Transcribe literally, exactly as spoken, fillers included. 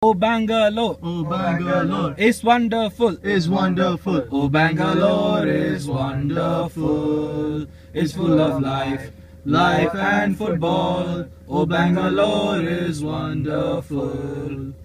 Oh Bangalore, Oh Bangalore is wonderful, is wonderful. Oh Bangalore is wonderful. It's full of life, life and football. Oh Bangalore is wonderful.